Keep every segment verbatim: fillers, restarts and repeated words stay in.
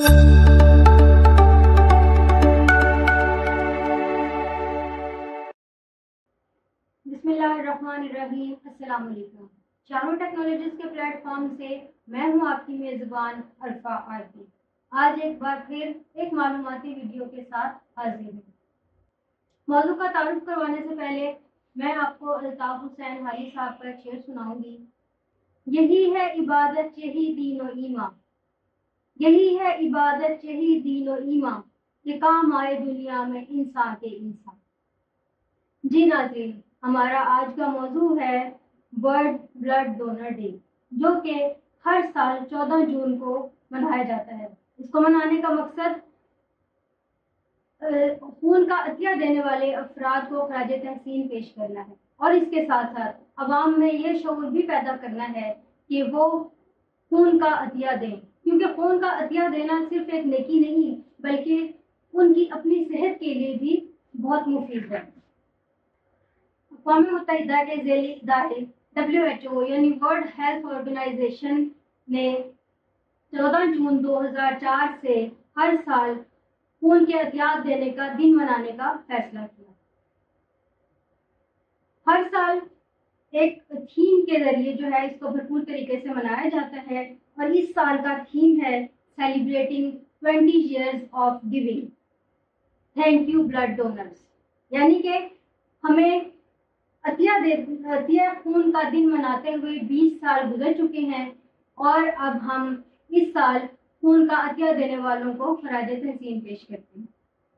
بسم اللہ الرحمن الرحیم. السلام علیکم. شارون ٹیکنالوجیز کے پلیٹ فارم سے میں ہوں آپ کی میزبان عرفہ عارفی. آج ایک بار پھر ایک معلوماتی ویڈیو کے ساتھ حاضر ہوں. موضوع کا تعارف کروانے سے پہلے میں آپ کو الطاف حسین حالی صاحب کا ایک شعر سناؤں گی. یہی ہے عبادت، یہی دین و ایمان، یہی ہے عبادت، یہی دین و ایمان، کہ کام آئے دنیا میں انسان کے انسان. جی ناظرین، ہمارا آج کا موضوع ہے ورلڈ بلڈ ڈونر ڈے، جو کہ ہر سال چودہ جون کو منایا جاتا ہے. اس کو منانے کا مقصد خون کا عطیہ دینے والے افراد کو خراج تحسین پیش کرنا ہے، اور اس کے ساتھ ساتھ عوام میں یہ شعور بھی پیدا کرنا ہے کہ وہ خون کا عطیہ دیں، کیونکہ خون کا عطیہ دینا صرف ایک نیکی نہیں بلکہ ان کی اپنی صحت کے لیے بھی بہت مفید ہے. اقوام متحدہ کے ذیلی ادارے ڈبلیو ایچ او یعنی ورلڈ ہیلتھ آرگنائزیشن نے چودہ جون دو ہزار چار سے ہر سال خون کے عطیات دینے کا دن منانے کا فیصلہ کیا. ہر سال ایک تھیم کے ذریعے جو ہے اس کو بھرپور طریقے سے منایا جاتا ہے، اور اس سال کا تھیم ہے celebrating twenty years of giving, thank you blood donors. یعنی کہ ہمیں عطیہ دے عطیہ خون کا دن مناتے ہوئے بیس سال گزر چکے ہیں، اور اب ہم اس سال خون کا عطیہ دینے والوں کو خراج تحسین پیش کرتے ہیں.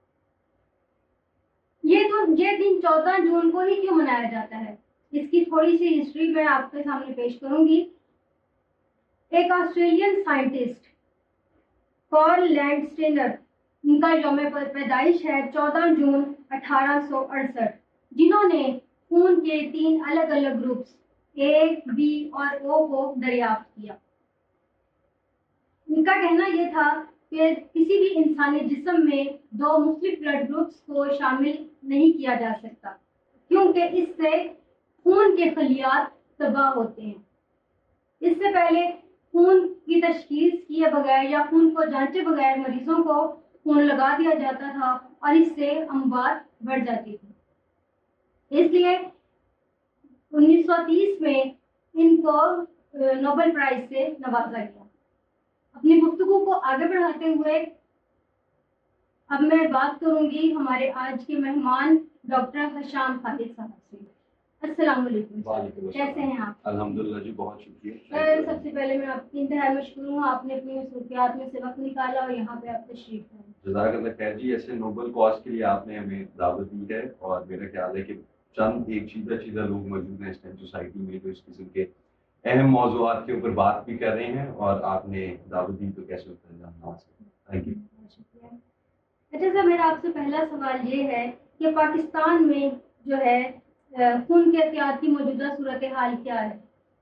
یہ تو یہ دن چودہ جون کو ہی کیوں منایا جاتا ہے، اس کی تھوڑی سی ہسٹری میں آپ کے سامنے پیش کروں گی. ایک آسٹریلین سائنٹسٹ کارل لینڈسٹینر، ان کا یوم پیدائش ہے چودہ جون اٹھارہ سو اڑسٹھ، جنہوں نے خون کے تین الگ الگ گروپس اے، بی اور او کو دریافت کیا. ان کا کہنا یہ تھا کہ کسی بھی انسانی جسم میں دو مختلف بلڈ گروپس کو شامل نہیں کیا جا سکتا، کیونکہ اس سے خون کے خلیات تباہ ہوتے ہیں. اس سے پہلے خون کی تشخیص کیے بغیر یا خون کو جانچے بغیر مریضوں کو خون لگا دیا جاتا تھا، اور اس سے اموات بڑھ جاتی تھی. اس لیے انیس سو تیس میں ان کو نوبل پرائز سے نوازا گیا. اپنی گفتگو کو آگے بڑھاتے ہوئے اب میں بات کروں گی ہمارے آج کے مہمان ڈاکٹر حشام خالد صاحب سے. السلام علیکم. کیسے ہیں آپ؟ الحمدللہ جی، بہت شکریہ. سر، سب سے پہلے میں آپ کی انتہائی مشکور ہوں، آپ نے اپنی مصروفیات میں سے وقت نکالا اور یہاں پہ آپ تشریف لائے. جزاک اللہ خیر جی. ایسے نوبل کاز کے لیے آپ نے ہمیں دعوت دی ہے، اور میرا خیال ہے کہ چند ایک چیزہ چیزہ لوگ موجود ہیں اس ٹائم سوسائٹی میں جو اس قسم کے اہم موضوعات کے اوپر بات بھی کر رہے ہیں، اور آپ نے دعوت دی تو کیسے ہوتا ہے جاننا. Thank you. شکریہ. اچھا سر، میرا آپ سے پہلا سوال یہ ہے کہ پاکستان میں جو ہے خون کے عطیات کی موجودہ صورتحال کیا ہے؟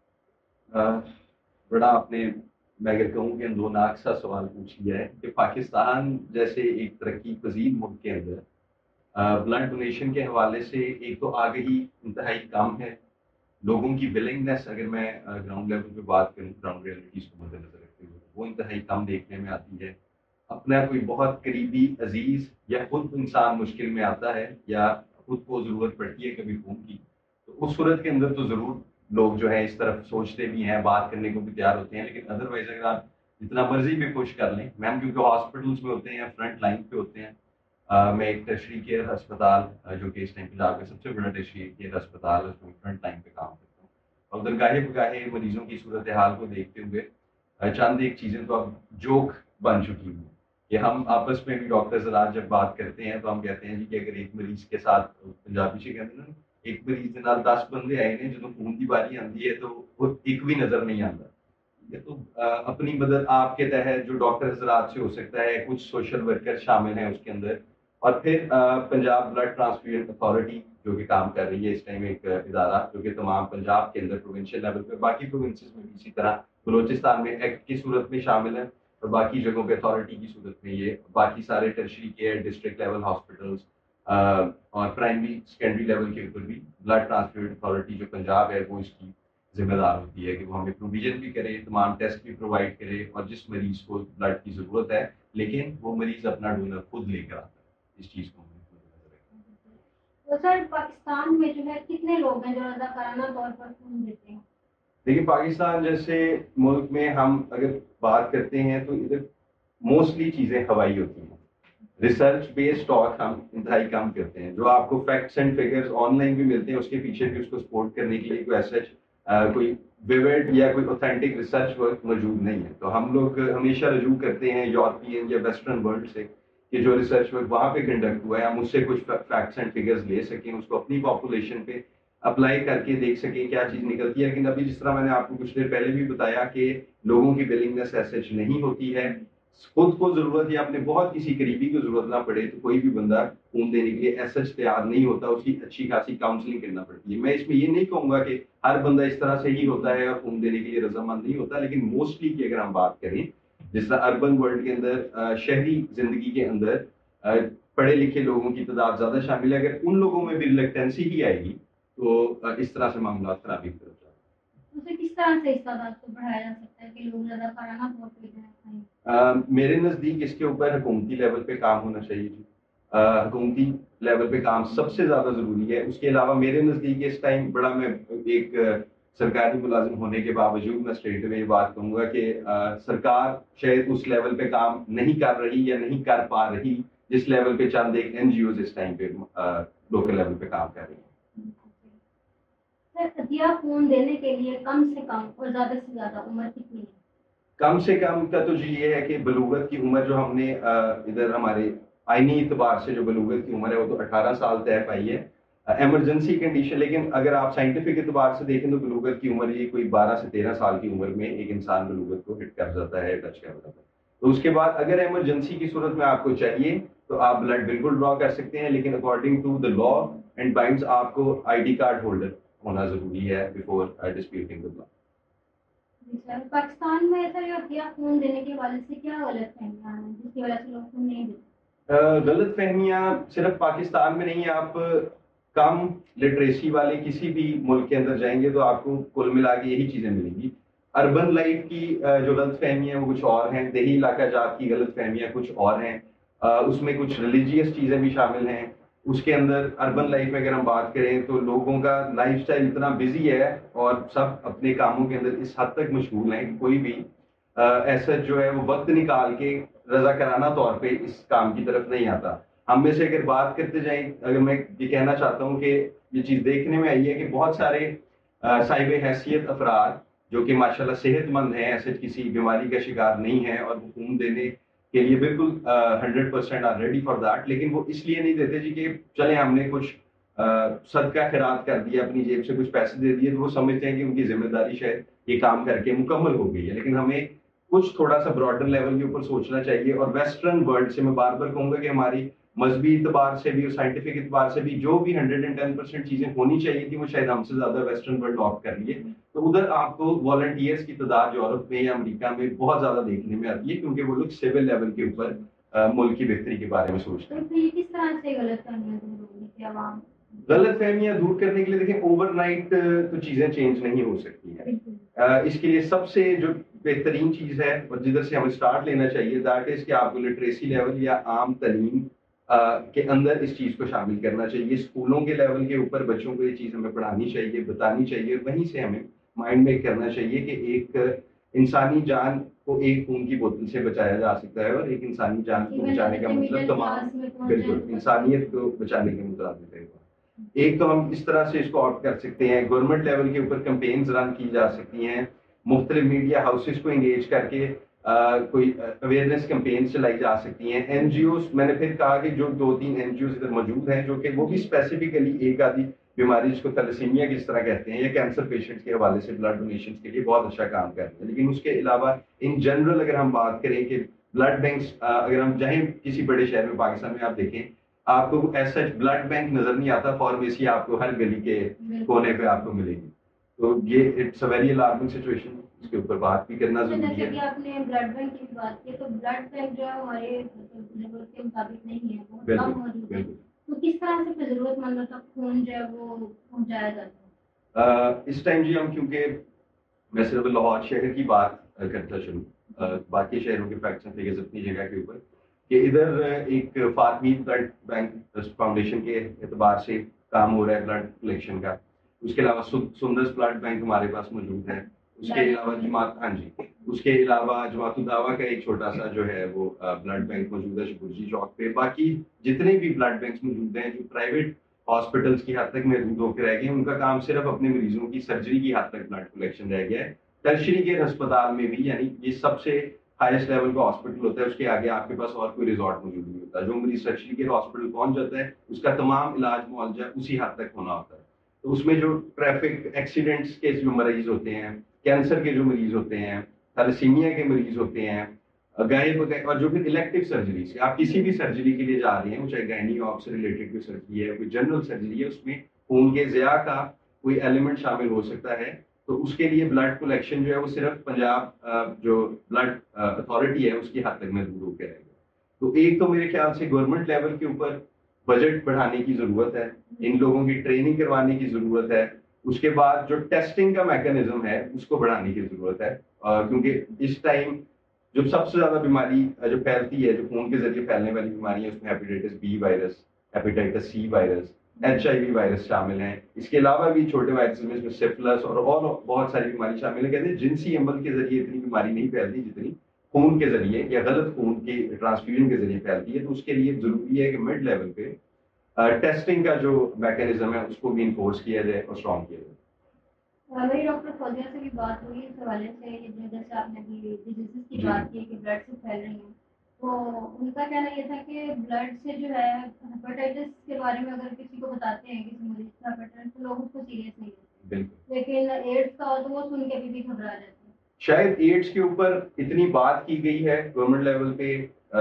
بڑا آپ نے، میں اگر کہوں کہ اندوناک سا سوال پوچھ لیا ہے کہ پاکستان جیسے ایک ترقی پذیر ملک کے اندر بلڈ ڈونیشن کے حوالے سے ایک تو آگہی انتہائی کم ہے. لوگوں کی ولنگنیس، اگر میں گراؤنڈ لیول پہ بات کروں، گراؤنڈ ریئلٹیز کو مد نظر رکھتے ہوئے، وہ انتہائی کم دیکھنے میں آتی ہے. اپنا کوئی بہت قریبی عزیز یا خود انسان مشکل میں آتا ہے یا خود کو ضرورت پڑتی ہے کبھی خون کی، تو اس صورت کے اندر تو ضرور لوگ جو ہے اس طرف سوچتے بھی ہیں، بات کرنے کو بھی تیار ہوتے ہیں. لیکن ادروائز اگر آپ جتنا مرضی بھی کوشش کر لیں، میم کیونکہ ہاسپٹلس میں ہوتے ہیں، فرنٹ لائن پہ ہوتے ہیں. میں ایک ٹیرشری کیئر ہسپتال جو کہ اس ٹائم پنجاب کا سب سے بڑا ٹیرشری کیئر ہسپتال ہے، اس میں فرنٹ لائن پہ کام کرتا ہوں، اور ادھر گاہے بگاہے مریضوں کی صورتحال کو دیکھتے ہوئے چند ایک چیزیں تو اب جوک بن چکی ہیں کہ ہم آپس میں بھی ڈاکٹر حضرات جب بات کرتے ہیں تو ہم کہتے ہیں جی کہ اگر ایک مریض کے ساتھ، پنجابی سے کہتے ہیں نا، ایک مریض کے نال دس بندے آئے ہیں، جدوں خون کی باری آتی ہے تو وہ ایک بھی نظر نہیں آتا. تو اپنی مدد آپ کے تحت جو ڈاکٹر حضرات سے ہو سکتا ہے، کچھ سوشل ورکر شامل ہیں اس کے اندر، اور پھر پنجاب بلڈ ٹرانسفیوژن اتھارٹی جو کہ کام کر رہی ہے اس ٹائم، ایک ادارہ جو کہ تمام پنجاب کے اندر پروونشل لیول پہ، باقی پروونسز میں بھی اسی طرح، بلوچستان میں ایکٹ کی صورت میں شامل ہے، اور باقی جگہوں پہ اتھارٹی کی صورت میں. یہ باقی سارے tertiary care, district level hospitals اور پرائمری سیکنڈری لیول کے اوپر بھی بلڈ ٹرانسفیوژن اتھارٹی جو پنجاب ہے وہ اس کی ذمہ دار ہوتی ہے کہ وہ ہمیں پروویژن بھی کرے, تمام ٹیسٹ بھی پرووائڈ کرے, اور جس مریض کو بلڈ کی ضرورت ہے لیکن وہ مریض اپنا ڈونر خود لے کر آتا ہے. اس چیز کو ہمیں خود نظر رکھنا. تو سر پاکستان میں جو ہے کتنے لوگ ہیں جو رضاکارانہ طور پر خون دیتے ہیں؟ دیکھیے پاکستان جیسے ملک میں ہم اگر بات کرتے ہیں تو ادھر موسٹلی چیزیں ہوائی ہوتی ہیں. ریسرچ بیسڈ ٹاک ہم انتہائی کم کرتے ہیں. جو آپ کو facts and figures online بھی ملتے ہیں اس کے پیچھے بھی اس کو سپورٹ کرنے کے لیے کوئی ایسا کوئی ویورڈ یا کوئی اوتھینٹک ریسرچ ورک موجود نہیں ہے. تو ہم لوگ ہمیشہ رجوع کرتے ہیں یورپین یا ویسٹرن ورلڈ سے کہ جو ریسرچ ورک وہاں پہ کنڈکٹ ہوا ہے ہم اس سے کچھ فیکٹس اینڈ فگرز لے سکیں, اس کو اپنی پاپولیشن پہ اپلائی کر کے دیکھ سکیں کیا چیز نکلتی ہے. لیکن ابھی جس طرح میں نے آپ کو کچھ دیر پہلے بھی بتایا کہ لوگوں کی ولنگنس ایسے نہیں ہوتی ہے. خود کو ضرورت یا اپنے بہت کسی قریبی کو ضرورت نہ پڑے تو کوئی بھی بندہ خون دینے کے لیے ایسا تیار نہیں ہوتا, اس کی اچھی خاصی کاؤنسلنگ کرنا پڑتی ہے. میں اس میں یہ نہیں کہوں گا کہ ہر بندہ اس طرح سے ہی ہوتا ہے اور خون دینے کے لیے رضامند نہیں ہوتا, لیکن موسٹلی کی اگر ہم بات کریں جس طرح اربن ورلڈ کے اندر شہری زندگی کے اندر پڑھے لکھے لوگوں کی تعداد زیادہ شامل ہے, اگر ان لوگوں میں بھی ریلیکٹنسی ہی آئے گی تو اس طرح سے معاملات خرابی کی طرف جاتے ہیں. اسے کس طرح سے اس تعداد کو بڑھایا جا سکتا ہے کہ لوگ رضاکارانہ طور پہ جائیں؟ میرے نزدیک اس کے اوپر حکومتی لیول پہ کام ہونا چاہیے. جی حکومتی لیول پہ کام سب سے زیادہ ضروری ہے. اس کے علاوہ میرے نزدیک اس ٹائم بڑا میں ایک سرکاری ملازم ہونے کے باوجود میں اسٹریٹ میں یہ بات کہوں گا کہ سرکار شاید اس لیول پہ کام نہیں کر رہی یا نہیں کر پا رہی جس لیول پہ چند ایک این جی اوز اس ٹائم پہ لوکل لیول پہ کام کر رہی ہیں. عطیہ خون دینے کے لیے کم سے کم اور زیادہ سے زیادہ عمر کتنی ہے؟ کم سے کم کا تو جی یہ ہے کہ بلوغت کی عمر جو ہم نے ادھر ہمارے آئینی اعتبار سے جو بلوغت کی عمر ہے وہ تو اٹھارہ سال طے پائی ہے ایمرجنسی کنڈیشن. لیکن اگر آپ سائنٹیفک اعتبار سے دیکھیں تو بلوغت کی عمر یہ کوئی بارہ سے تیرہ سال کی عمر میں ایک انسان بلوغت کو ہٹ کر جاتا ہے, ٹچ کر جاتا ہے. تو اس کے بعد اگر ایمرجنسی کی صورت میں آپ کو چاہیے تو آپ بلڈ بالکل ڈرا کر سکتے ہیں, لیکن according to the law and binds آپ کو آئی ڈی کارڈ ہولڈر ہونا ضروری ہے before disputing the blood. Pakistan میں ایسا یہ عطیہ خون دینے کے حوالے سے کیا غلط فہمیاں ہیں جس کی وجہ سے لوگ خون نہیں دیتے؟ غلط فہمیاں صرف پاکستان میں نہیں, آپ کم لٹریسی والے کسی بھی ملک کے اندر جائیں گے تو آپ کو کل ملا کے یہی چیزیں ملیں گی. اربن لائف کی جو غلط فہمیاں وہ کچھ اور ہیں, دیہی علاقہ جات کی غلط فہمیاں کچھ اور ہیں, اس میں کچھ ریلیجیس چیزیں بھی شامل ہیں. اس کے اندر اربن لائف میں اگر ہم بات کریں تو لوگوں کا لائف سٹائل اتنا بزی ہے اور سب اپنے کاموں کے اندر اس حد تک مشغول ہیں کہ کوئی بھی ایسا جو ہے وہ وقت نکال کے رضاکارانہ طور پہ اس کام کی طرف نہیں آتا. ہم میں سے اگر بات کرتے جائیں, اگر میں یہ کہنا چاہتا ہوں کہ یہ چیز دیکھنے میں آئی ہے کہ بہت سارے صاحب حیثیت افراد جو کہ ماشاءاللہ صحت مند ہیں, ایسے کسی بیماری کا شکار نہیں ہیں اور خون دینے کے لیے بالکل hundred percent are ready for that, لیکن وہ اس لیے نہیں دیتے جی کہ چلیں ہم نے کچھ صدقہ خیرات کر دیا, اپنی جیب سے کچھ پیسے دے دیے, تو وہ سمجھتے ہیں کہ ان کی ذمہ داری شاید یہ کام کر کے مکمل ہو گئی ہے. لیکن ہمیں کچھ تھوڑا سا براڈر لیول کے اوپر سوچنا چاہیے. اور ویسٹرن ورلڈ سے میں بار بار کہوں گا کہ ہماری مذہبی اعتبار سے بھی اور سائنٹیفک اعتبار سے بھی جو بھی ہنڈریڈ اینڈ ٹین پرسینٹ چیزیں ہونی چاہیے تھی وہ شاید ہم سے زیادہ ویسٹرن ورلڈ آپٹ کر لیے. تو ادھر آپ کو والنٹیئرس کی تعداد یورپ میں یا امریکہ میں بہت زیادہ دیکھنے میں آتی ہے کیونکہ وہ لوگ سول لیول کے اوپر ملک کی بہتری کے بارے میں سوچتے ہیں. تو یہ کس طرح سے غلط فہمیاں دور ہوگی کہ عوام غلط فہمیاں دور کرنے کے لیے دیکھیں اوور نائٹ تو چیزیں چینج نہیں ہو سکتی ہیں. اس کے لیے سب سے جو بہترین چیز ہے اور جدھر سے ہمیں اسٹارٹ لینا چاہیے دیٹ از کہ آپ کو لٹریسی لیول یا عام تعلیم کے اندر اس چیز کو شامل کرنا چاہیے. اسکولوں کے لیول کے اوپر بچوں کو یہ چیز ہمیں پڑھانی چاہیے, بتانی چاہیے, وہیں سے ہمیں مائنڈ میک کرنا چاہیے کہ ایک انسانی جان کو ایک خون کی بوتل سے بچایا جا سکتا ہے اور ایک انسانی جان کو بچانے کا مطلب تمام بالکل انسانیت کو بچانے کے مترادف ہے. ایک تو ہم اس طرح سے اس کو آپٹ کر سکتے ہیں, گورنمنٹ لیول کے اوپر کمپینز رن کی جا سکتی ہیں, مختلف میڈیا ہاؤسز کو انگیج کر کے کوئی اویئرنیس کمپینز چلائی جا سکتی ہیں. این جی اوز میں نے پھر کہا کہ جو دو تین این جی اوز ادھر موجود ہیں جو کہ وہ بھی اسپیسیفکلی ایک آدھی بیماری جس کو تھیلیسیمیا کس طرح کہتے ہیں یا کینسر پیشنٹس کے حوالے سے بلڈ ڈونیشن کے لیے بہت اچھا کام کرتے ہیں. لیکن اس کے علاوہ ان جنرل اگر ہم بات کریں کہ بلڈ بینکس اگر ہم چاہیں کسی بڑے شہر میں پاکستان میں آپ دیکھیں آپ کو ایسا بلڈ بینک نظر نہیں آتا, فارمیسی آپ کو ہر گلی کے کونے پہ آپ کو ملے گی. تو یہ it's a very alarming situation, اس کے اوپر بات بھی کرنا ضروری ہے. جیسے کہ آپ نے بلڈ بینک کی بات کی تو بلڈ بینک جو ہے ہمارے ضرورت کے مطابق نہیں ہے, بہت کم موجود ہے. تو کس طرح سے ضرورت مندوں تک خون جو ہے وہ پہنچایا جاتا ہے؟ اس ٹائم جی ہم کیونکہ میں صرف لاہور شہر کی بات کرتا چلوں، باقی شہروں کے فیکٹس اینڈ فگرز اپنی جگہ کے اوپر، کہ ادھر ایک فاطمی بلڈ بینک فاؤنڈیشن کے اعتبار سے کام ہو رہا ہے بلڈ کلیکشن کا. اس کے علاوہ سندرس بلڈ بینک ہمارے پاس موجود ہے. اس کے علاوہ جماعت ہاں جی اس کے علاوہ جماعت الدعوہ کا ایک چھوٹا سا جو ہے وہ بلڈ بینک موجود ہے شپرجی چوک پہ. باقی جتنے بھی بلڈ بینکس موجود ہیں جو پرائیویٹ ہاسپٹلس کی حد تک محدود ہو کے رہ گئے ہیں، ان کا کام صرف اپنے مریضوں کی سرجری کی حد تک بلڈ کلیکشن رہ گیا ہے. ٹرشری کیئر ہسپتال میں بھی، یعنی یہ سب سے ہائیسٹ لیول کا ہاسپٹل ہوتا ہے، اس کے آگے آپ کے پاس اور کوئی ریزورٹ موجود نہیں ہوتا. جو مریض ٹرشری کیئر ہاسپٹل پہنچ جاتا ہے اس کا تمام علاج معالجہ اسی حد تک ہونا ہوتا ہے. تو اس میں جو ٹریفک ایکسیڈنٹس کے جو مریض ہوتے ہیں، کینسر کے جو مریض ہوتے ہیں، تھیلیسیمیا کے مریض ہوتے ہیں، گائے بگائے، اور جو پھر الیکٹیو سرجریز، آپ کسی بھی سرجری کے لیے جا رہے ہیں، وہ چاہے گائنی آپ سے ریلیٹڈ کوئی سرجری ہے، کوئی جنرل سرجری ہے، اس میں خون کے ضیاع کا کوئی ایلیمنٹ شامل ہو سکتا ہے. تو اس کے لیے بلڈ کلیکشن جو ہے وہ صرف پنجاب جو بلڈ اتھارٹی ہے اس کی حد تک محدود ہو کے رہے گا. تو ایک تو میرے خیال سے گورنمنٹ لیول کے اوپر بجٹ بڑھانے کی ضرورت ہے، ان لوگوں کی ٹریننگ کروانے کی ضرورت ہے. اس کے بعد جو ٹیسٹنگ کا میکانزم ہے اس کو بڑھانے کی ضرورت ہے، کیونکہ اس ٹائم جو سب سے زیادہ بیماری جو پھیلتی ہے، جو خون کے ذریعے پھیلنے والی بیماری ہے، اس میں hepatitis B virus, hepatitis C virus, H I V virus شامل ہیں. اس کے علاوہ بھی چھوٹے وائرس میں اس میں سفلس اور اور بہت ساری بیماری شامل ہیں. کہتے ہیں جنسی عمل کے ذریعے اتنی بیماری نہیں پھیلتی جتنی خون کے ذریعے یا غلط خون کی ٹرانسفیوژن کے ذریعے پھیلتی ہے. تو اس کے لیے ضروری ہے کہ مڈ لیول پہ ٹیسٹنگ کا جو میکینزم ہے اس کو بھی انفورس کیا جائے اور اسٹرانگ کیا جائے. میری ڈاکٹر فوزیہ سے بھی بات ہوئی اس حوالے سے، جیسے آپ نے بھی ڈیزیز کی بات کی کہ بلڈ سے پھیل رہی ہیں، تو ان کا کہنا یہ تھا کہ بلڈ سے جو ہے ہیپیٹائٹس کے بارے میں اگر کسی کو بتاتے ہیں کسی مریض کا ہیپیٹائٹس، تو لوگ اس کو سیریس نہیں لیتے، لیکن ایڈس کا ہو تو وہ سن کے بھی, بھی گھبرا جاتے ہیں. شاید ایڈس کے اوپر اتنی بات کی گئی ہے گورنمنٹ لیول پہ،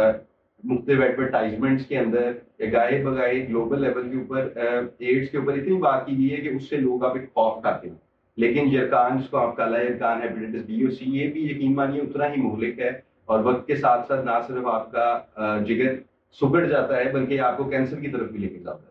مختلف ایڈورٹائزمنٹس کے اندر یا گائے بگائے گلوبل لیول کے اوپر ایڈس کے اوپر اتنی بات کی گئی ہے کہ اس سے لوگ اب ایک خوف کھاتے ہیں. لیکن یرکان جس کو آپ کالا یرکان، ہیپیٹائٹس بی اور سی، یہ بھی یقین مانیے اتنا ہی مہلک ہے، اور وقت کے ساتھ ساتھ نہ صرف آپ کا جگر سگڑ جاتا ہے بلکہ آپ کو کینسر کی طرف بھی لے کے جاتا ہے.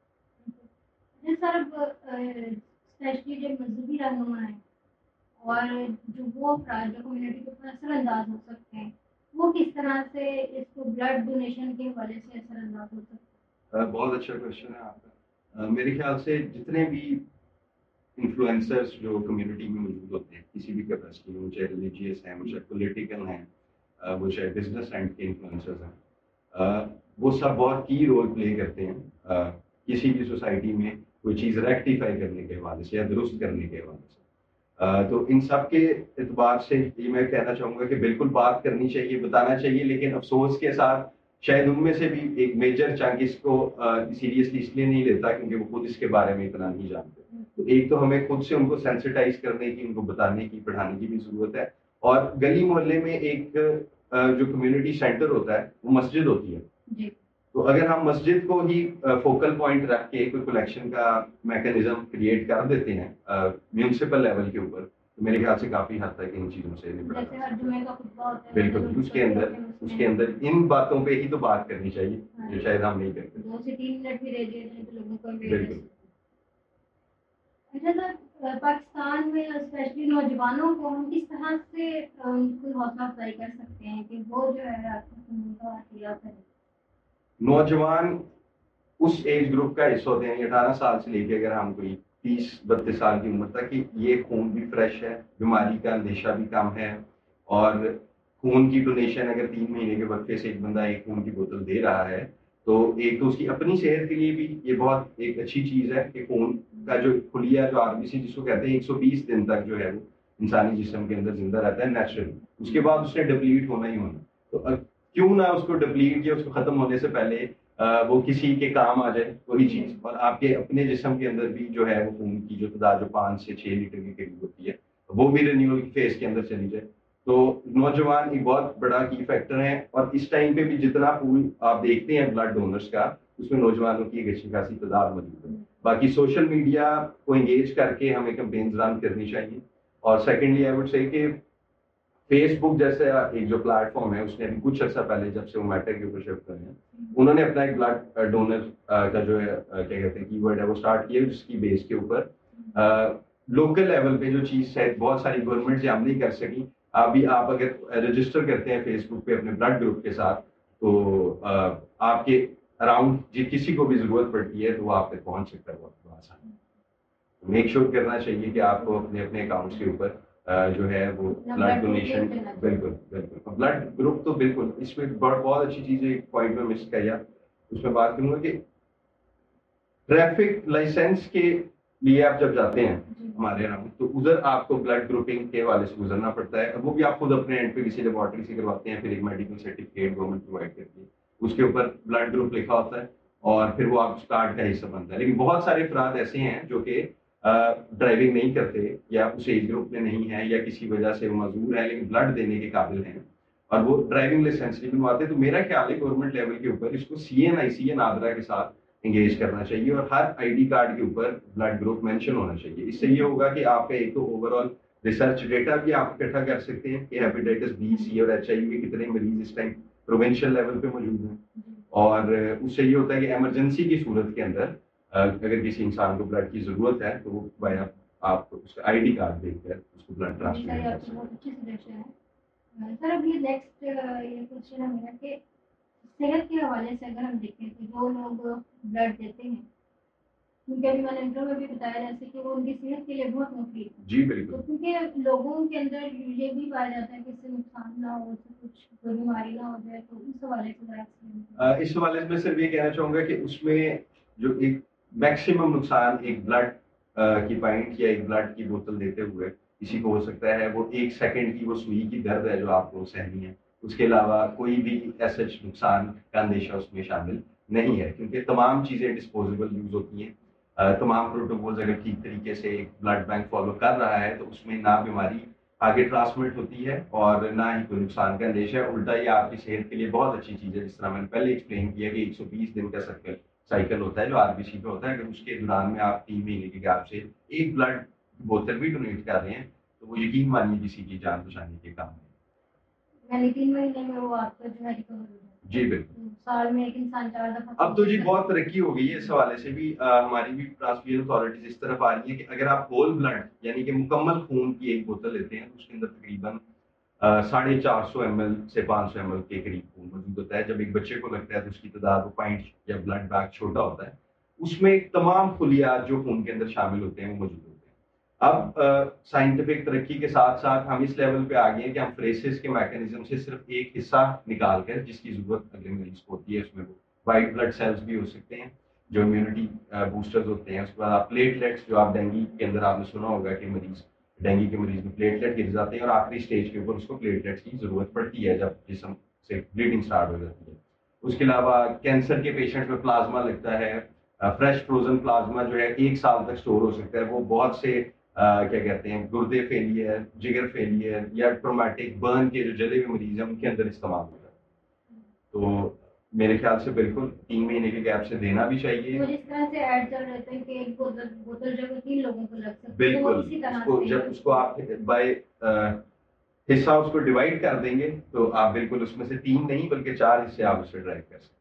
جی سر، اسپیشلی جو مذہبی رہنما ہیں اور جو وہ افراد جو کمیونٹی کے اوپر اثر انداز ہو سکتے ہیں، وہ کس طرح سے اس کو بلڈ ڈونیشن کے حوالے سے اثر انداز ہو سکتے ہیں؟ بہت اچھا کوشچن ہے آپ کا. میرے خیال سے جتنے بھی انفلوئنسرس جو کمیونٹی میں موجود ہوتے ہیں کسی بھی کیپیسٹی میں، وہ چاہے ریلیجیس ہیں، وہ چاہے پولیٹیکل ہیں، وہ چاہے بزنس اینڈ کے انفلوئنسرز ہیں، وہ سب بہت کی رول پلے کرتے ہیں کسی بھی سوسائٹی میں کوئی چیز ریکٹیفائی کرنے کے حوالے سے یا درست کرنے کے حوالے سے. تو ان سب کے اعتبار سے یہ میں کہنا چاہوں گا کہ بالکل بات کرنی چاہیے، بتانا چاہیے، لیکن افسوس کے ساتھ شاید ان میں سے بھی ایک میجر چنک اس کو سیریسلی اس لیے نہیں لیتا کیونکہ وہ خود اس کے بارے میں اتنا نہیں جانتے. تو ایک تو ہمیں خود سے ان کو سینسٹائز کرنے کی، ان کو بتانے کی، پڑھانے کی بھی ضرورت ہے. اور گلی محلے میں ایک جو کمیونٹی سینٹر ہوتا ہے وہ مسجد ہوتی ہے جی. تو اگر ہم مسجد کو ہی فوکل پوائنٹ رکھ کے کوئی کلیکشن کا میکینزم کریٹ کر دیتے ہیں میونسپل لیول کے اوپر، تو میرے خیال سے کافی حد تک ان چیزوں سے نپٹا جا سکتا ہے. بالکل اس کے اندر اس کے اندر ان باتوں پہ ہی تو بات کرنی چاہیے جو شاید ہم نہیں کرتے. دو سے تین منٹ بھی رہ جائے تو لوگوں کو بالکل. اچھا سر، پاکستان میں اسپیشلی نوجوانوں کو ہم کس طرح سے ان کو حوصلہ افزائی کر سکتے ہیں کہ وہ جو ہے قانون کا احتیاط کریں؟ نوجوان اس ایج گروپ کا حصہ ہوتے ہیں اٹھارہ سال سے لے کے اگر ہم کوئی تیس بتیس سال کی عمر تک، کہ یہ خون بھی فریش ہے، بیماری کا اندیشہ بھی کم ہے، اور خون کی ڈونیشن اگر تین مہینے کے وقفے سے ایک بندہ ایک خون کی بوتل دے رہا ہے تو ایک تو اس کی اپنی صحت کے لیے بھی یہ بہت ایک اچھی چیز ہے کہ خون کا جو کھلیا جو آر بی سی جس کو کہتے ہیں ایک سو بیس دن تک جو ہے وہ انسانی جسم کے اندر زندہ رہتا ہے نیچرل. اس کے بعد اس نے ڈپلیٹ ہونا ہی ہونا. تو کیوں نہ اس کو ڈپلیٹ یا اس کو ختم ہونے سے پہلے وہ کسی کے کام آ جائے وہی چیز، اور آپ کے اپنے جسم کے اندر بھی جو ہے وہ خون کی جو تعداد جو پانچ سے چھ لیٹر کے قریب ہوتی ہے وہ بھی رینیول کی فیز کے اندر چلی جائے. تو نوجوان ایک بہت بڑا کی فیکٹر ہیں، اور اس ٹائم پہ بھی جتنا پول آپ دیکھتے ہیں بلڈ ڈونرس کا اس میں نوجوانوں کی ایک اچھی خاصی تعداد موجود ہے. باقی سوشل میڈیا کو انگیج کر کے ہمیں کمپینز رن کرنی چاہیے. اور سیکنڈلی آئی وڈ سے کہ فیس بک جیسا ایک جو پلیٹ فارم ہے اس نے ابھی کچھ عرصہ پہلے جب سے وہ میٹر کے اوپر شفٹ کرے ہیں، انہوں نے اپنا ایک بلڈ ڈونر کا جو ہے کیا کہتے ہیں کی ورڈ ہے وہ اسٹارٹ کیا، جس کی بیس کے اوپر लोकल लेवल पे जो चीज़ शायद बहुत सारी गवर्नमेंट से हम नहीं कर सकी, अभी आप अगर रजिस्टर करते हैं फेसबुक पे अपने ब्लड ग्रुप के साथ, तो अ, आपके अराउंड जी किसी को भी ज़रूरत पड़ती है तो वो आप तक पहुंच सकता है बहुत आसानी। मेक श्योर करना चाहिए कि आपको अपने अपने अकाउंट्स के ऊपर अ, जो है वो ब्लड डोनेशन, बिल्कुल बिल्कुल ब्लड ग्रुप तो बिल्कुल, इसमें बहुत बहुत अच्छी चीज़ एक पॉइंट में मिस किया, उसमें बात करूँगा कि ट्रैफिक लाइसेंस के लिए आप जब जाते हैं हमारे यहाँ, तो उधर आपको ब्लड ग्रुपिंग के वाले से गुजरना पड़ता है, वो भी आप खुद अपने एंड पे किसी लेबोरेटरी से करवाते हैं, फिर एक मेडिकल सर्टिफिकेट गवर्नमेंट प्रोवाइड करती है, उसके ऊपर ब्लड ग्रुप लिखा होता है और फिर वो आप कार्ड का हिस्सा बनता है। लेकिन बहुत सारे अफराद ऐसे हैं जो कि ड्राइविंग नहीं करते या उस एज ग्रुप में नहीं है या किसी वजह से वो मजबूर है लेकिन ब्लड देने के काबिल हैं और वो ड्राइविंग लाइसेंस नहीं बनवाते, तो मेरा ख्याल है गवर्नमेंट लेवल के ऊपर इसको सी एन आई सी एन आदरा के साथ एंगेज करना चाहिए और हर आईडी कार्ड के ऊपर ब्लड ग्रुप मेंशन होना चाहिए। इससे ये होगा कि आपका एक तो ओवरऑल रिसर्च डेटा भी आप इकट्ठा कर सकते हैं कि हेपेटाइटिस बी, सी और एच आई वी के कितने मरीज इस टाइम प्रोविंशियल लेवल पे मौजूद हैं, और उससे ये होता है कि इमरजेंसी की सूरत के अंदर अगर किसी इंसान को ब्लड की जरूरत है तो वो बाया आप उसका आईडी कार्ड देखकर उसको ब्लड ट्रांसफर कर सकते हैं। सर अभी नेक्स्ट ये क्वेश्चन है मेरा कि सेहत के हवाले से अगर हम देखें तो जो लोग ब्लड देते हैं क्योंकि अभी मैंने इंटरव्यू में भी बताया जैसे कि वो उनकी सेहत के लिए बहुत मुफीद है। जी बिल्कुल। तो क्योंकि लोगों के अंदर ये भी पाया जाता है कि इससे नुकसान ना हो, इससे कुछ कोई बीमारी ना हो जाए, तो इस हवाले से जरा इस हवाले से मैं सिर्फ ये कहना चाहूँगा कि उसमें जो एक मैक्सिमम नुकसान एक ब्लड की पाइंट या एक ब्लड की बोतल देते हुए किसी को हो सकता है, वो एक सेकंड की वो सुई की दर्द है जो आपको सहनी है, उसके अलावा कोई भी ऐसा नुकसान का अंदेशा उसमें शामिल नहीं है, क्योंकि तमाम चीज़ें डिस्पोजेबल यूज होती हैं। तमाम प्रोटोकॉल्स अगर ठीक तरीके से एक ब्लड बैंक फॉलो कर रहा है तो उसमें ना बीमारी आगे ट्रांसमिट होती है और ना ही कोई नुकसान का अंदेशा है, उल्टा ये आपकी सेहत के लिए बहुत अच्छी चीज़ है। जिस तरह मैंने पहले एक्सप्लेन किया कि एक सौ बीस दिन का सर्कल साइकिल होता है जो आरबीसी पे होता है, अगर उसके दौरान में आप तीन महीने के गैप से एक ब्लड बोतल भी डोनेट कर रहे हैं तो वो यकीन मानिए किसी की जान बचाने के काम है। यानी तीन महीने में वो आपका जो है रिकवर हो जाए। जी बिल्कुल। साल में एक इंसान चार दफा। अब तो जी बहुत तरक्की हो गई है इस हवाले से भी, आ, हमारी भी ट्रांसफ्यूजन अथॉरिटीज इस तरफ आ रही है कि अगर आप होल ब्लड यानी कि मुकम्मल खून की एक बोतल लेते हैं तो उसके अंदर तकरीबन साढ़े चार सौ एम एल से पाँच सौ एम एल के करीब खून मौजूद होता है। जब एक बच्चे को लगता है तो उसकी तादाद वो पॉइंट या ब्लड बैग छोटा होता है, उसमें तमाम खुलियात जो खून के अंदर शामिल होते हैं वो मौजूद होते हैं। अब साइंटिफिक तरक्की के साथ साथ हम इस लेवल पे आ गए हैं कि हम फ्रेसिस के मैकेनिज्म से सिर्फ एक हिस्सा निकाल कर जिसकी जरूरत अगले मरीज को होती है, उसमें वो वाइट ब्लड सेल्स भी हो सकते हैं जो इम्यूनिटी बूस्टर्स होते हैं, उसके बाद आप प्लेटलेट्स जो आप डेंगू के अंदर आपने सुना होगा कि मरीज डेंगू के मरीज में प्लेटलेट गिर जाते हैं और आखिरी स्टेज के ऊपर उसको प्लेटलेट्स की जरूरत पड़ती है जब जिसम से ब्लीडिंग स्टार्ट हो जाती है। उसके अलावा कैंसर के पेशेंट में प्लाज्मा लगता है, फ्रेश फ्रोजन प्लाज्मा जो है एक साल तक स्टोर हो सकता है, वो बहुत से Uh, क्या कहते हैं गुर्दे फेलियर, जिगर फेलियर या ट्रोमेटिक बर्न के जो जले हुए मरीज हैं उनके अंदर इस्तेमाल होता है। तो मेरे ख्याल से बिल्कुल तीन महीने के गैप से देना भी चाहिए। तो जिस तरह से ऐड चल रहे थे कि एक बोतल बोतल जो तीन लोगों को लग सकती है, बिल्कुल तो इसी तरह उसको से जब उसको आप बाय हिस्सा उसको डिवाइड कर देंगे तो आप बिल्कुल उसमें से तीन नहीं बल्कि चार हिस्से आप उससे ड्राइव कर सकते हैं।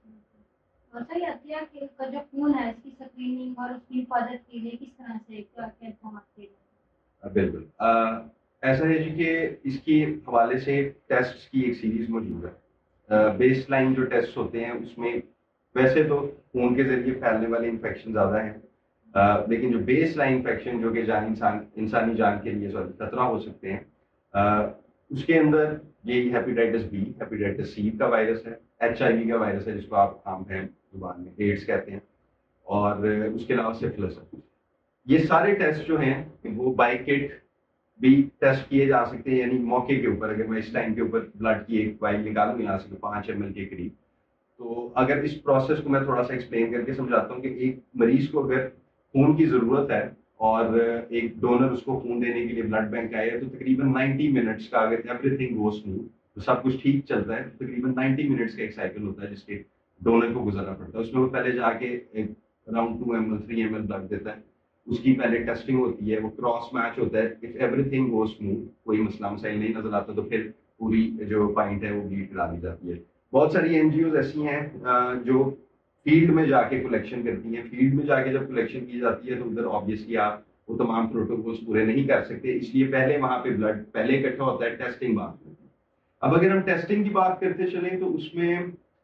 सही अतिया का जो खून है इसकी स्क्रीनिंग और उसकी हिफाजत के लिए किस तरह से क्या क्या इकदाम किए जाते? बिल्कुल ऐसा है जी कि इसके हवाले से टेस्ट की एक सीरीज मौजूद है। बेस लाइन जो टेस्ट होते हैं उसमें वैसे तो खून के जरिए फैलने वाले इन्फेक्शन ज़्यादा हैं, uh, लेकिन जो बेस लाइन इन्फेक्शन जो कि जान इंसान इंसानी जान के लिए सॉरी खतरा हो सकते हैं, uh, उसके अंदर ये हेपेटाइटिस बी, हेपेटाइटिस सी का वायरस है, एच आई वी का वायरस है जिसको आप आम है जुबान में एड्स कहते हैं, और उसके अलावा सिफिलिस है। ये सारे टेस्ट जो हैं वो बाय किट भी टेस्ट किए जा सकते हैं, यानी मौके के ऊपर अगर मैं इस टाइम के ऊपर ब्लड की एक वाइल निकालूँ यहाँ से पाँच एम एल के करीब, तो अगर इस प्रोसेस को मैं थोड़ा सा एक्सप्लेन करके समझाता हूँ कि एक मरीज को अगर खून की ज़रूरत है और एक डोनर उसको खून देने के लिए ब्लड बैंक आए तो तकरीबन नब्बे मिनट्स का, अगर एवरीथिंग गो स्मूथ तो सब कुछ ठीक चलता है, तो तकरीबन नब्बे मिनट्स का एक साइकिल होता है जिसके डोनर को गुजरना पड़ता है। उसमें वो पहले जाके एक around two M L three M L blood देता है, उसकी पहले टेस्टिंग होती है, वो क्रॉस मैच होता है, इफ एवरीथिंग गो स्मूथ कोई मसला मसाइल नहीं नजर आता तो फिर पूरी जो पॉइंट है वो ब्लीड करा दी जाती है। बहुत सारी एनजीओ ऐसी हैं जो फील्ड में जाके कलेक्शन करती हैं, फील्ड में जाके जब कलेक्शन की जाती है तो उधर ऑब्वियसली आप وہ تمام پروٹوکولس پورے نہیں کر سکتے، اس لیے پہلے وہاں پہ بلڈ پہلے اکٹھا ہوتا ہے، ٹیسٹنگ بعد میں ہوتی ہے۔ اب اگر ہم ٹیسٹنگ کی بات کرتے چلیں تو اس میں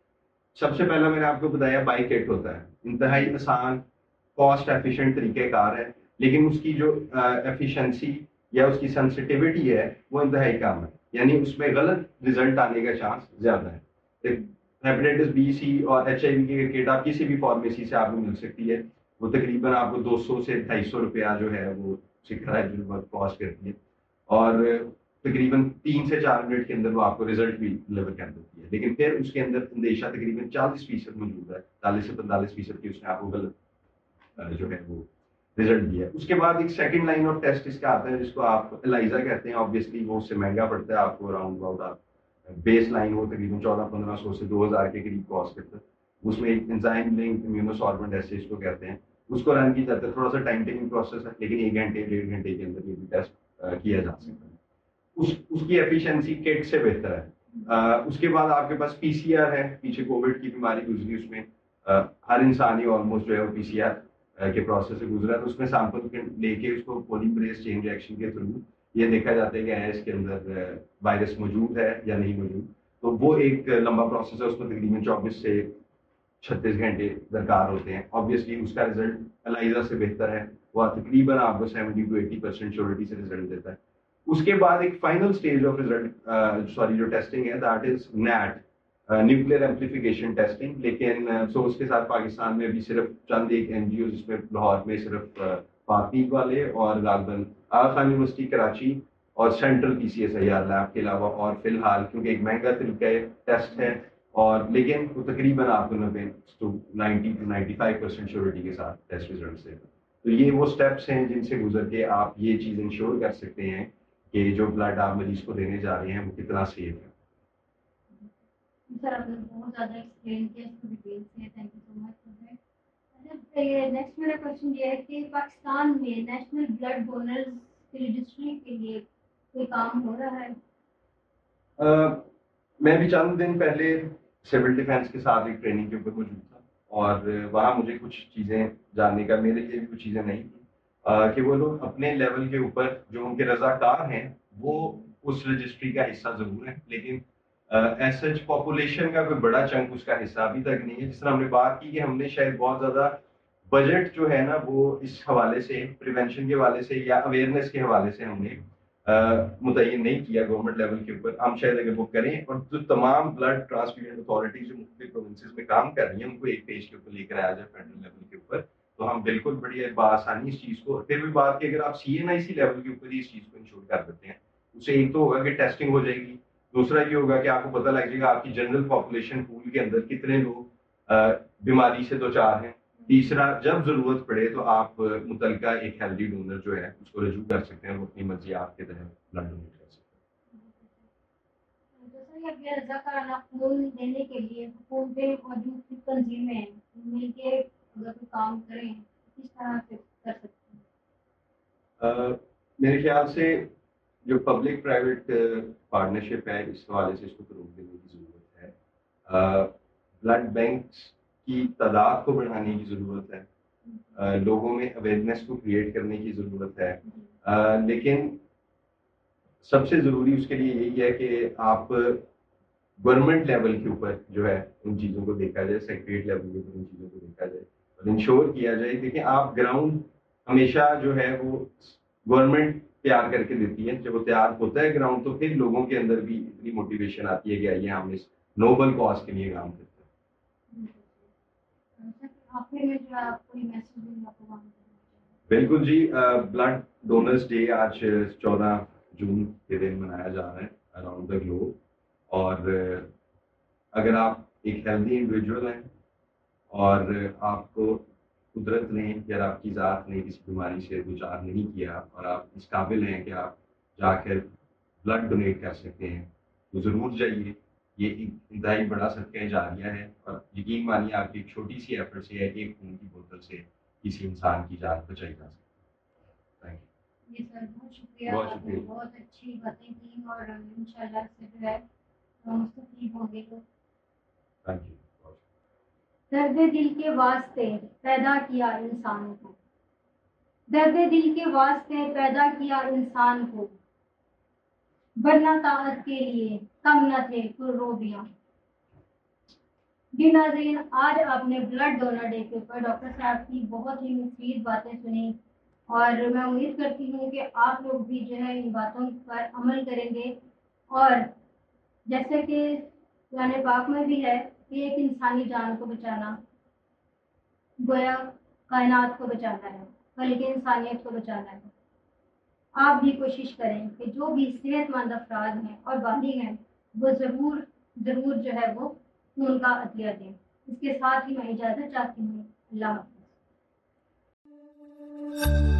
سب سے پہلا میں نے آپ کو بتایا بائی کٹ ہوتا ہے، انتہائی آسان کاسٹ ایفیشینٹ طریقہ کار ہے، لیکن اس کی جو ایفیشنسی یا اس کی سینسٹیوٹی ہے وہ انتہائی کم ہے، یعنی اس میں غلط رزلٹ آنے کا چانس زیادہ ہے۔ ہیپیٹائٹس بی سی اور ایچ آئی وی کی کٹ آپ کسی بھی فارمیسی سے آپ کو مل سکتی ہے، وہ تقریباً آپ کو دو سو سے ڈھائی سو روپیہ جو ہے وہ سکھا ہے جو کاسٹ کرتی ہے، اور تقریباً تین سے چار منٹ کے اندر وہ آپ کو رزلٹ بھی ڈلیور کر دیتی ہے، لیکن پھر اس کے اندر اندیشہ تقریباً چالیس فیصد موجود ہے، چالیس سے پینتالیس فیصد کی اس نے آپ کو غلط جو ہے وہ رزلٹ دیا ہے۔ اس کے بعد ایک سیکنڈ لائن آف ٹیسٹ اس کا آتا ہے جس کو آپ الائزا کہتے ہیں، آبویسلی وہ اس سے مہنگا پڑتا ہے، آپ کو اراؤنڈ اباؤٹ آپ بیس لائن وہ تقریباً چودہ پندرہ سو سے دو ہزار کے قریب کاسٹ کرتا ہے، اس میں ایک انزائم لنک امیونوساربنٹ ایسے اس کو کہتے ہیں، اس کو رن کی جاتا ہے، تھوڑا سا ٹائم ٹیکنگ پروسیس ہے، لیکن ایک گھنٹے ڈیڑھ گھنٹے کے اندر یہ بھی ٹیسٹ کیا جا سکتا ہے، اس اس کی ایفیشنسی کٹ سے بہتر ہے۔ اس کے بعد آپ کے پاس پی سی آر ہے، پیچھے کووڈ کی بیماری گزری، اس میں ہر انسان ہی آلموسٹ جو ہے وہ پی سی آر کے پروسیس سے گزرا ہے، تو اس میں سیمپل لے کے اس کو پولیمریز چین ریئیکشن کے تھرو یہ دیکھا جاتا ہے کہ اس کے اندر وائرس موجود ہے یا نہیں موجود، تو وہ ایک لمبا پروسیس ہے، اس میں تقریباً چوبیس سے چھتیس گھنٹے درکار ہوتے ہیں، آبویسلی اس کا رزلٹ الائزا سے بہتر ہے، وہ تقریباً آپ کو seventy to eighty percent surety سے رزلٹ دیتا ہے۔ اس کے بعد ایک final stage of result sorry جو ٹیسٹنگ ہے that is net nuclear amplification testing, لیکن سو اس کے ساتھ پاکستان میں بھی صرف چند ایک این جی او جس میں لاہور میں صرف پاکیب والے اور غالباً آغا خان یونیورسٹی کراچی اور central P C S I R lab کے علاوہ، اور فی الحال کیونکہ ایک مہنگا طریقہ ٹیسٹ ہے اور لیکن وہ تقریباً آپ کو نبے ninety two ninety five percent surety کے ساتھ ٹیسٹ ریزلٹ سے، تو یہ وہ اسٹیپس ہیں جن سے گزر کے آپ یہ چیز انشور کر سکتے ہیں کہ جو بلڈ آپ مریض کو دینے جا رہے ہیں وہ کتنا سیف ہے۔ سر آپ نے بہت زیادہ ایکسپلین کیا، اس کو ڈیٹیل سے تھینک یو سو مچ سر۔ یہ نیکسٹ میرا کوشچن یہ ہے کہ پاکستان میں نیشنل بلڈ ڈونرز کے رجسٹری کے لیے کوئی کام ہو رہا ہے؟ میں بھی چند دن پہلے سول ڈیفینس کے ساتھ ایک ٹریننگ کے اوپر موجود تھا، اور وہاں مجھے کچھ چیزیں جاننے کا، میرے لیے بھی کچھ چیزیں نہیں تھیں کہ وہ لوگ اپنے لیول کے اوپر جو ان کے رضاکار ہیں وہ اس رجسٹری کا حصہ ضرور ہے، لیکن ایز سچ پاپولیشن کا کوئی بڑا چنک اس کا حصہ ابھی تک نہیں ہے۔ جس طرح ہم نے بات کی کہ ہم نے شاید بہت زیادہ بجٹ جو ہے نا وہ اس حوالے سے پریونشن کے حوالے سے یا اویئرنیس کے حوالے سے ہم نے متعین نہیں کیا گورنمنٹ لیول کے اوپر، ہم شاید اگر وہ کریں اور جو تمام بلڈ ٹرانسفیوژن اتھارٹیز جو مختلف پروونسز میں کام کر رہی ہیں ان کو ایک پیج کے اوپر لے کر آیا جائے فیڈرل لیول کے اوپر، تو ہم بالکل بڑی بآسانی اس چیز کو، پھر بھی بات کہ اگر آپ سی این آئی سی لیول کے اوپر ہی اس چیز کو انشور کر دیتے ہیں، اسے ایک تو ہوگا کہ ٹیسٹنگ ہو جائے گی، دوسرا یہ ہوگا کہ آپ کو پتہ لگ جائے گا آپ کی جنرل پاپولیشن پول کے اندر کتنے لوگ بیماری سے دو چار ہیں، تیسرا جب ضرورت پڑے تو آپ متعلقہ ایک ہیلدی ڈونر جو ہے اس کو رجوع کر سکتے ہیں، وہ اپنی مرضیات کے تحت بلڈ ڈونیٹ کر سکتے ہیں۔ جیسا کہ رضاکارانہ خون دینے کے لیے حکومت پہ موجود کچھ تنظیمیں مل کے اگر کوئی کام کریں کس طرح سے کر سکتے ہیں؟ میرے خیال سے جو پبلک پرائیویٹ پارٹنرشپ ہے اس حوالے سے اس کو فروغ دینے کی ضرورت ہے، بلڈ بینکس کی تعداد کو بڑھانے کی ضرورت ہے، لوگوں میں اویئرنیس کو کریٹ کرنے کی ضرورت ہے، لیکن سب سے ضروری اس کے لیے یہی ہے کہ آپ گورنمنٹ لیول کے اوپر جو ہے ان چیزوں کو دیکھا جائے، سیکریٹریٹ لیول کے اوپر ان چیزوں کو دیکھا جائے اور انشور کیا جائے، دیکھیں آپ گراؤنڈ ہمیشہ جو ہے وہ گورنمنٹ تیار کر کے دیتی ہے، جب وہ تیار ہوتا ہے گراؤنڈ تو پھر لوگوں کے اندر بھی اتنی موٹیویشن آتی ہے کہ آئیے ہم اس نوبل کاز کے لیے کام کرتے ہیں۔ بالکل جی، بلڈ ڈونرز ڈے آج چودہ جون کے دن منایا جا رہا ہے اراؤنڈ دا گلوب، اور اگر آپ ایک ہیلدی انڈیویجول ہیں اور آپ کو قدرت نے یا آپ کی ذات نے کسی بیماری سے دوچار نہیں کیا اور آپ اس قابل ہیں کہ آپ جا کر بلڈ ڈونیٹ کر سکتے ہیں تو ضرور جائیے، یہ ایک انتہائی بڑا صدقہ جاریہ ہے، اور یقین مانیے آپ کی ایک چھوٹی سی ایفرٹ سے ہے ایک خون کی بوتل سے کسی انسان کی جان بچائی جا سکتی ہے۔ تھینک یو جی سر، بہت شکریہ، بہت آپ نے شکریہ بہت اچھی باتیں کی اور انشاءاللہ سے جو ہے مستفید ہوں گے لوگ۔ Thank you. درد دل کے واسطے پیدا کیا انسان کو، درد دل کے واسطے پیدا کیا انسان کو، ورنہ طاعت کے لیے کم نہ تھے روبیاں۔ جی ناظرین، آج آپ نے بلڈ ڈونر ڈے کے اوپر ڈاکٹر صاحب کی بہت ہی مفید باتیں سنی، اور میں امید کرتی ہوں کہ آپ لوگ بھی جو ہے ان باتوں پر عمل کریں گے، اور جیسے کہ قرآن پاک میں بھی ہے کہ ایک انسانی جان کو بچانا گویا کائنات کو بچانا ہے، بلکہ انسانیت کو بچانا ہے۔ آپ بھی کوشش کریں کہ جو بھی صحت مند افراد ہیں اور بالغ ہیں وہ ضرور ضرور جو ہے وہ خون کا عطیہ دیں۔ اس کے ساتھ ہی میں اجازت چاہتی ہوں۔ اللہ حافظ۔